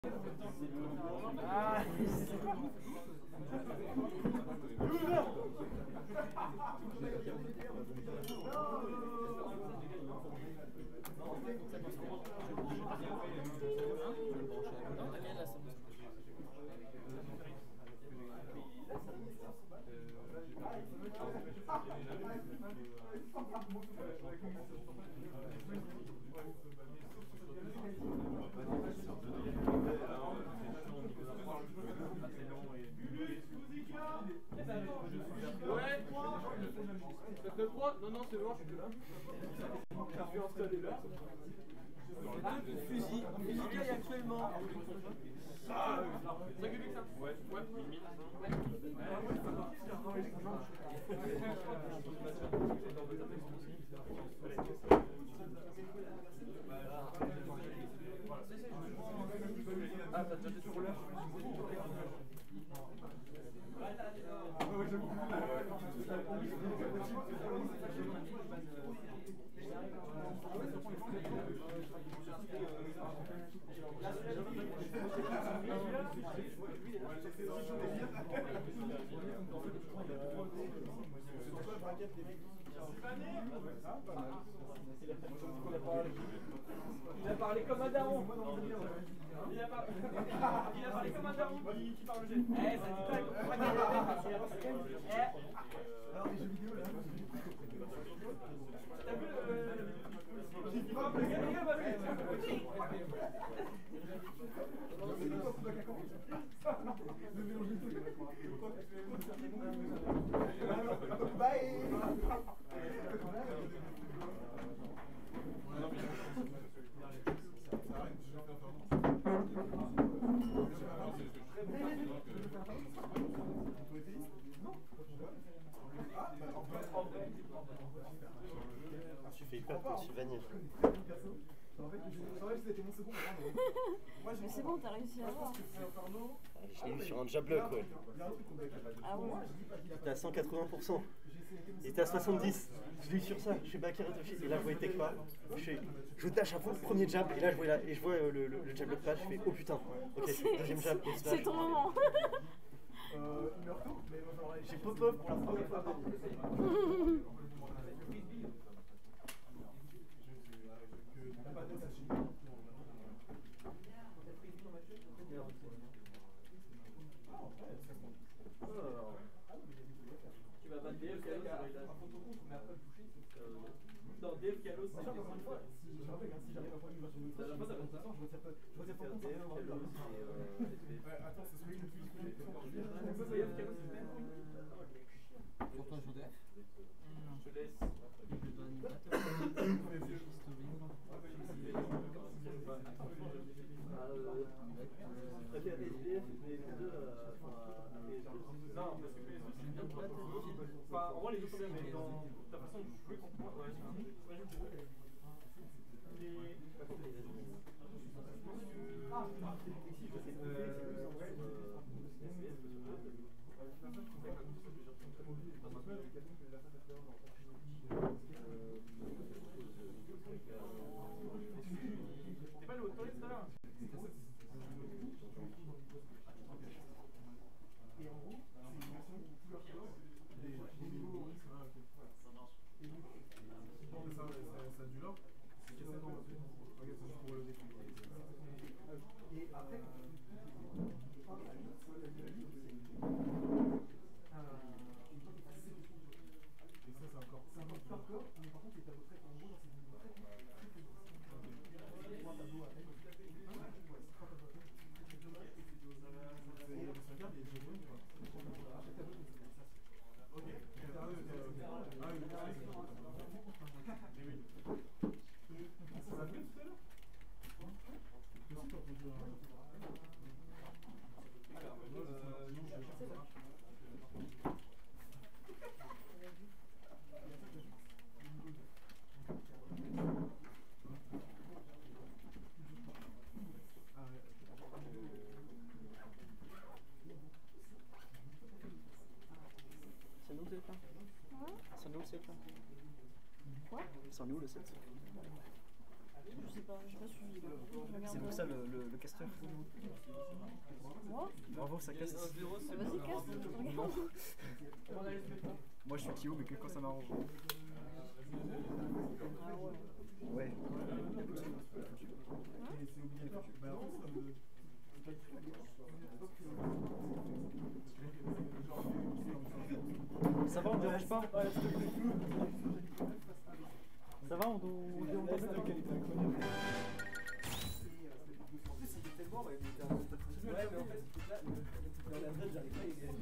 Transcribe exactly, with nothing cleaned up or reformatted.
Ah. Ouais. Ça fait froid? Non, non, c'est bon, je suis là. Je suis installé là. Fusil, fusil actuellement. Ah, ça que ça? Ouais, ouais, limite. Ah, t'as déjà des sur là? Il a parlé comme un daron. Il a, par... il a parlé comme un daron qui, qui parle le jet. Eh, ça dit pas Eh. Alors, les jeux vidéo là. T'as vu le. Il frappe le gars, le gars va lui. Bye. Tu fais hyper petit vanille. Mais c'est bon, t'as réussi à avoir. Je l'ai eu sur un Jablock, ouais. Ah ouais. J'étais à cent quatre-vingts pour cent. Il était à soixante-dix. Je l'ai eu sur ça. Je fais back et là je voyais tech pas. Je, fais, je dash à fond le premier jab et là je vois, là, et je vois euh, le, le, le Jablock pas. Je fais oh putain. Ok, c'est deuxième jab. C'est ton moment. Euh, il meurt tôt, mais j'ai pop-up pour la première fois. Tu vas battre D F Kalos dans D F Kalos, c'est encore une fois. Si j'arrive à prendre une version de ça, je retire pas D F Kalos. Attends, c'est celui qui me Pour toi, sur D F? Je te laisse. Je préfère les S D F, mais les deux. Non, parce que P S deux c'est bien de battre. Enfin, en vrai, les deux sont bien, mais dans ta façon de jouer contre moi, ouais, c'est un truc. Les. Ah, ici, je sais T'es pas allé aux toilettes tout à l'heure? Et en gros, c'est une version couleur Kalos. Les niveaux, ouais, ça marche. Non, mais ça, ça a du lore. C'est cassé dedans. Regarde, c'est juste pour le défi. Et après, et ça, c'est encore. C'est encore plus hardcore, mais par contre, les tableaux très en gros, dans ces niveaux très très très trois tableaux à peine. Trois tableaux à peine. Et ça regarde, il y a des jeux de quoi. À chaque tableau, c'est ça. Ok. Ah oui, ah oui, oui. Ça va mieux tout à l'heure? Merci pour ton jeu. Alors, euh, non, je sais pas. C'est nous le sept là? C'est nous le sept là? Quoi? C'est nous le sept? Je sais pas, j'ai pas suivi. là. Je regarde. C'est pour ça le, le, le casteur. Moi Bravo, ça casse. Ah, vas-y, casse. Regarde. Moi je suis Kyo, mais que quand ça m'arrange. Ah ouais. Ouais. Ça va, on ne dérange pas? Ça va, on on dérange pas? En plus, il était mort, mais il était un peu. Ouais, mais en fait, là, le. J'arrive pas, il est.